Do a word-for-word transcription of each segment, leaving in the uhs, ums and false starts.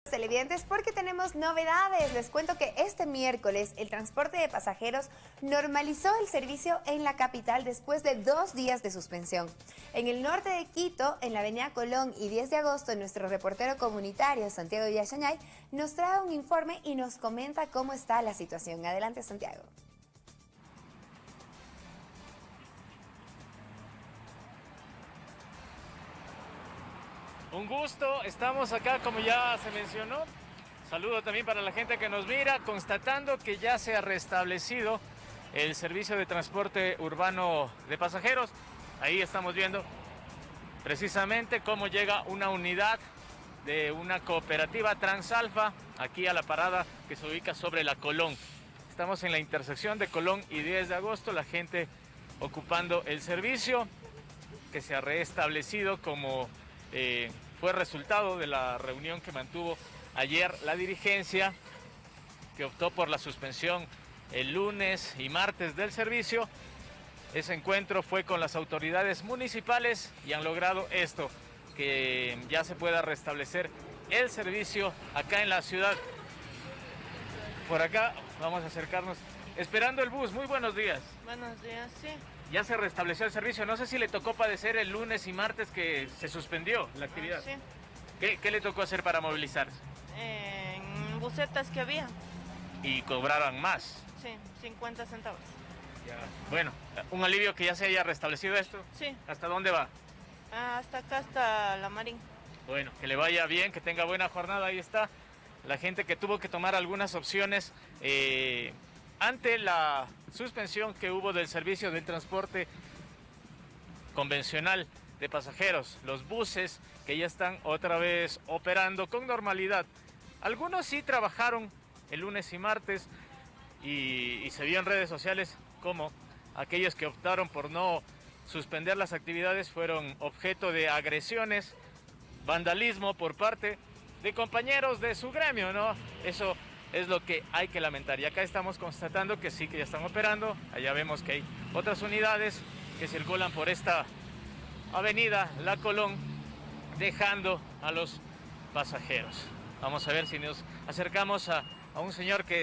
Televidentes, porque tenemos novedades. Les cuento que este miércoles el transporte de pasajeros normalizó el servicio en la capital después de dos días de suspensión. En el norte de Quito, en la avenida Colón y diez de agosto, nuestro reportero comunitario Santiago Villachañay nos trae un informe y nos comenta cómo está la situación. Adelante, Santiago. Un gusto, estamos acá como ya se mencionó. Saludo también para la gente que nos mira, constatando que ya se ha restablecido el servicio de transporte urbano de pasajeros. Ahí estamos viendo precisamente cómo llega una unidad de una cooperativa Transalfa aquí a la parada que se ubica sobre la Colón. Estamos en la intersección de Colón y diez de agosto, la gente ocupando el servicio que se ha restablecido como Eh, fue resultado de la reunión que mantuvo ayer la dirigencia, que optó por la suspensión el lunes y martes del servicio. Ese encuentro fue con las autoridades municipales y han logrado esto, que ya se pueda restablecer el servicio acá en la ciudad. Por acá vamos a acercarnos, esperando el bus. Muy buenos días. Buenos días, sí. Ya se restableció el servicio. No sé si le tocó padecer el lunes y martes que se suspendió la actividad. Ah, sí. ¿Qué, qué le tocó hacer para movilizarse? En busetas que había. Y cobraban más. Sí, cincuenta centavos. Ya. Bueno, un alivio que ya se haya restablecido esto. Sí. ¿Hasta dónde va? Hasta acá, hasta la Marín. Bueno, que le vaya bien, que tenga buena jornada. Ahí está la gente que tuvo que tomar algunas opciones eh, ante la suspensión que hubo del servicio del transporte convencional de pasajeros, los buses que ya están otra vez operando con normalidad. Algunos sí trabajaron el lunes y martes y, y se vio en redes sociales como aquellos que optaron por no suspender las actividades fueron objeto de agresiones, vandalismo por parte de compañeros de su gremio, ¿no? Eso es lo que hay que lamentar. Y acá estamos constatando que sí, que ya están operando. Allá vemos que hay otras unidades que circulan por esta avenida La Colón, dejando a los pasajeros. Vamos a ver si nos acercamos a, a un señor que,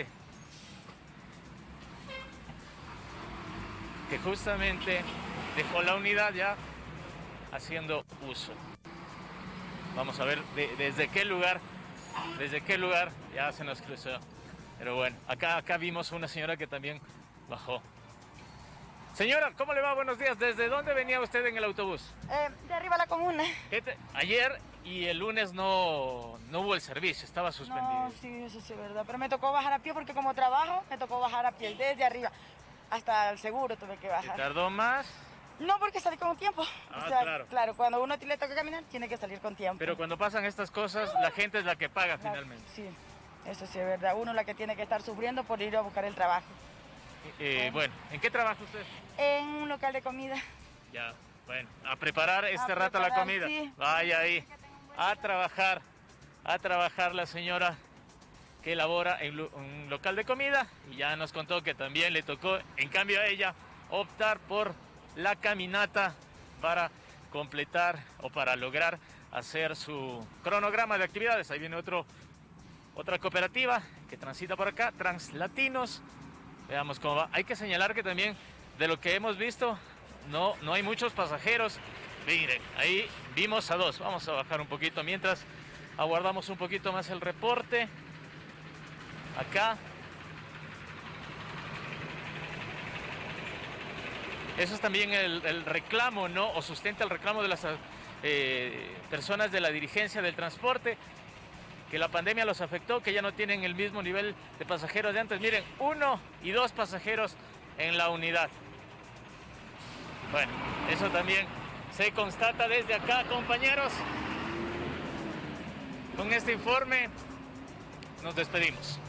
que justamente dejó la unidad ya haciendo uso. Vamos a ver de, desde qué lugar ¿Desde qué lugar? Ya se nos cruzó. Pero bueno, acá, acá vimos a una señora que también bajó. Señora, ¿cómo le va? Buenos días. ¿Desde dónde venía usted en el autobús? Eh, de arriba a la comuna. Te... Ayer y el lunes no, no hubo el servicio, estaba suspendido. No, sí, eso sí es verdad. Pero me tocó bajar a pie porque como trabajo, me tocó bajar a pie desde arriba. Hasta el seguro tuve que bajar. ¿Te tardó más? No, porque salí con tiempo. Ah, o sea, claro. Claro, cuando uno le toca caminar, tiene que salir con tiempo. Pero cuando pasan estas cosas, la gente es la que paga Claro, finalmente. Sí, eso sí es verdad. Uno es la que tiene que estar sufriendo por ir a buscar el trabajo. Eh, bueno, ¿en qué trabaja usted? En un local de comida. Ya, bueno, a preparar este A rato preparar, la comida. sí. Vaya ahí, a trabajar, a trabajar la señora que elabora en un local de comida y ya nos contó que también le tocó, en cambio a ella, optar por la caminata para completar o para lograr hacer su cronograma de actividades. Ahí viene otro, otra cooperativa que transita por acá, Translatinos. Veamos cómo va. Hay que señalar que también de lo que hemos visto no, no hay muchos pasajeros. Miren, ahí vimos a dos. Vamos a bajar un poquito mientras aguardamos un poquito más el reporte. Acá. Eso es también el, el reclamo, ¿no? O sustenta el reclamo de las eh, personas de la dirigencia del transporte, que la pandemia los afectó, que ya no tienen el mismo nivel de pasajeros de antes. Miren, uno y dos pasajeros en la unidad. Bueno, eso también se constata desde acá, compañeros. Con este informe nos despedimos.